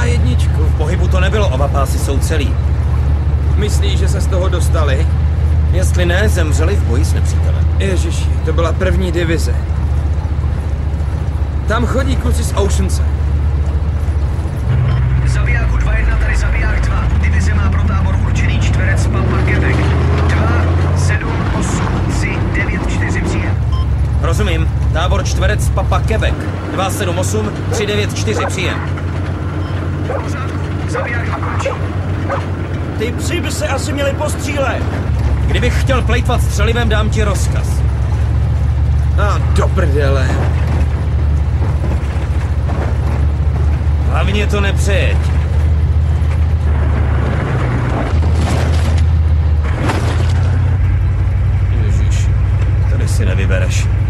A1. V pohybu to nebylo, oba pásy jsou celý. Myslíš, že se z toho dostali? Jestli ne, zemřeli v boji s nepřítelem. Ježiši, to byla první divize. Tam chodí kluci z Oceanse. Zabijáku 2-1, tady zabiják 2. Divize má pro tábor určený čtverec Papa Quebec. 2, 7, 8, 3, 9, 4 příjem. Rozumím. Tábor čtverec Papa Quebec. 278 394 příjem. V pořádku, zabiják 2 končí. Ty psi by se asi měli postřílet. Kdybych chtěl plejtvat střelivem, dám ti rozkaz. A do prdele. Hlavně to nepřejeď. Ježiš, tady si nevybereš.